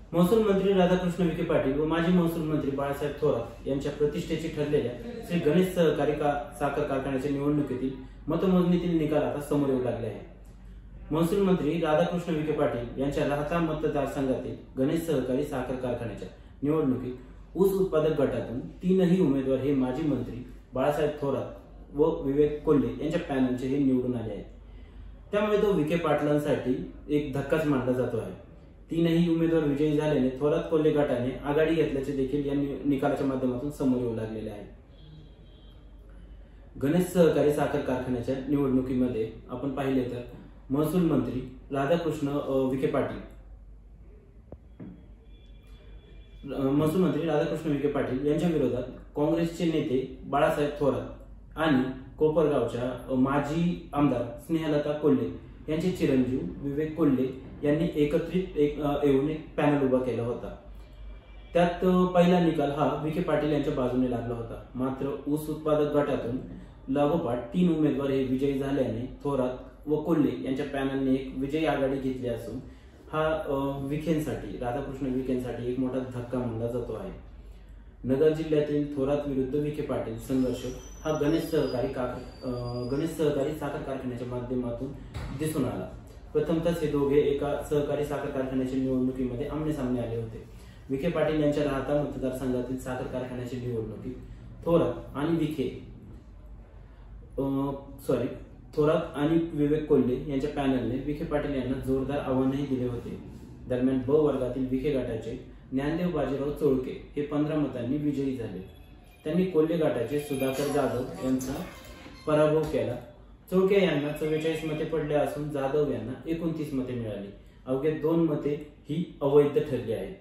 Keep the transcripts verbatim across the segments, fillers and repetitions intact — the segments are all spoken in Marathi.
महसूल मंत्री राधाकृष्ण विखे पाटील व माजी महसूल मंत्री बाळासाहेब थोरात यांच्या प्रतिष्ठेची ठरलेल्या श्री गणेश सहकारी साखर कारखान्याच्या निवडणुकीतील मतमोजणीतील निकाल आता समोर येऊ लागले आहे। महसूल मंत्री राधाकृष्ण विखे पाटील यांच्या राहता मतदारसंघातील गणेश सहकारी साखर कारखान्याच्या निवडणुकीत ऊस उत्पादक गटातून तीनही उमेदवार हे माजी मंत्री बाळासाहेब थोरात व विवेक कोल्हे यांच्या पॅनलचे हे निवडून आले आहेत। त्यामुळे तो विखे पाटलांसाठी एक धक्काच मानला जातो आहे। तीनही उमेदवार विजयी झाल्याने थोरात कोल्हे गटाने आघाडी घेतल्याचे देखील या निकालाच्या माध्यमातून समोर येऊ लागलेले आहे। गणेश सहकारी साखर कारखान्याच्या निवडणुकीमध्ये आपण पाहिले तर महसूल मंत्री राधाकृष्ण विखे पाटील महसूल मंत्री राधाकृष्ण विखे पाटील यांच्या विरोधात काँग्रेसचे नेते बाळासाहेब थोरात आणि कोपरगावच्या माजी आमदार स्नेहलता कोल्हे यांचे चिरंजीव विवेक कोल्हे यांनी एकत्रित एक येऊन एक पॅनल उभा केला होता। त्यात पहिला निकाल हा विखे पाटील यांच्या बाजूने लागला होता। मात्र ऊस उत्पादक गटातून लागोपाठ तीन उमेदवार हे विजयी झाल्याने थोरात व कोल्हे यांच्या पॅनलने एक विजयी आघाडी घेतली असून हा विखेंसाठी राधाकृष्ण विखेंसाठी एक मोठा धक्का मानला जातो आहे। नगर जिल्ह्यातील थोरात विरुद्ध विखे पाटील संघर्ष हा गणेश सहकारी गणेश सहकारी साखर कारखान्याच्या माध्यमातून दिसून आला। प्रथमतच हे दोघे एका सहकारी साखर कारखान्याच्या निवडणुकीमध्ये आमने सामने आले होते। विखे पाटील यांच्या राहता मतदारसंघातील साखर कारखान्याच्या निवडणुकीत थोरात आणि विखे सॉरी थोरात आणि विवेक कोल्हे यांच्या पॅनलने विखे पाटील यांना जोरदार आव्हानही दिले होते। दरम्यान ब वर्गातील विखे गटाचे ज्ञानदेव बाजीराव चोळके हे पंधरा मतांनी विजयी झाले। त्यांनी कोल्हे गटाचे सुधाकर जाधव यांचा पराभव केला। चोळके यांना चव्वेचाळीस मते पडले असून जाधव यांना एकोणतीस मते मिळाली। अवघे दोन मते ही अवैध ठरली आहेत।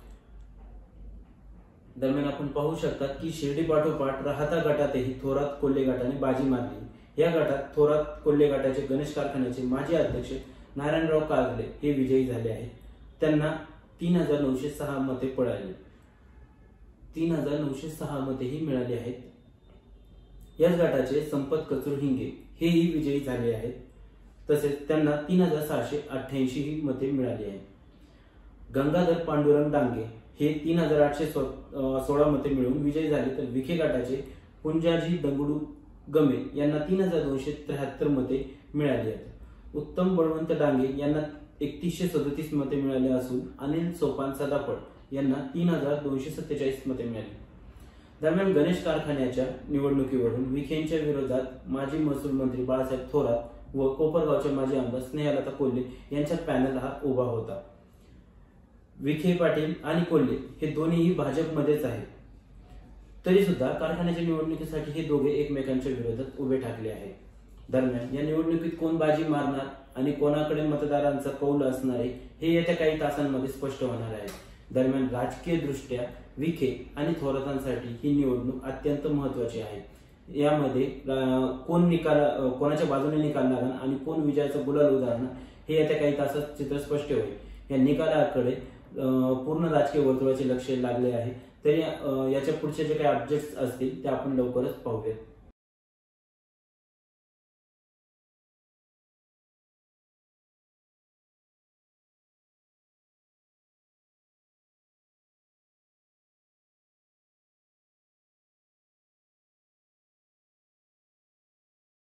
दरम्यान आपण पाहू शकता की शिर्डी पाठोपाठ राहता गटातही थोरात कोल्हे गटाने बाजी मारली। या गटात थोरात कोल्हे गटाचे गणेश कारखान्याचे माजी अध्यक्ष नारायणराव कागले हे विजयी झाले आहेत। त्यांना तीन हजार नऊशे सहा मते पडली तीन हजार नऊशे सहा मते ही मिळाली आहेत। याच गटाचे संपत कचूर हिंगे हेही विजयी झाले आहेत। तसेच त्यांना तीन हजार सहाशे अठ्ठ्याऐंशी ही मते मिळाली आहेत। गंगाधर पांडुरंग डांगे हे तीन हजार आठशे सोळा मते मिळवून विजयी झाले तर विखे गटाचे पुंजाजी दंगडू गमे यांना तीन हजार दोनशे त्र्याहत्तर मते मिळाली आहेत। उत्तम बळवंत डांगे यांना एकतीसशे सदतीस मते मिळाली असून अनिल सोपान सदाफळ यांना तीन हजार दोनशे सत्तेचाळीस मते मिळाली। दरम्यान गणेश कारखान्याच्या निवडणुकीवरून विखेंच्या विरोधात माजी महसूल मंत्री बाळासाहेब थोरात व कोपरगावच्या माजी आमदार स्नेहलता कोल्हे यांचा पॅनल हा उभा होता। विखे पाटील आणि कोल्हे हे दोन्हीही भाजपमध्येच आहेत। तरी सुद्धा कारखान्याच्या निवडणुकीसाठी हे दोघे एकमेकांच्या विरोधात उभे ठाकले आहेत। दरम्यान या निवडणुकीत कोण बाजी मारणार आणि कोणाकडे मतदारांचा कौल असणार आहे हे येत्या काही तासांमध्ये स्पष्ट होणार आहे। दरम्यान राजकीय दृष्ट्या विखे आणि थोरातांसाठी ही निवडणूक अत्यंत महत्वाची आहे। यामध्ये कोण निकाल कोणाच्या बाजूने निकाल लागणार आणि कोण विजयाचा गुलाल उधळणार हे येत्या काही तासात चित्र स्पष्ट होईल। या निकालाकडे पूर्ण राजकीय वर्तुळाचे लक्ष लागले आहे। तरी याच्या पुढचे जे काही अपडेट्स असतील ते आपण लवकरच पाहूयात।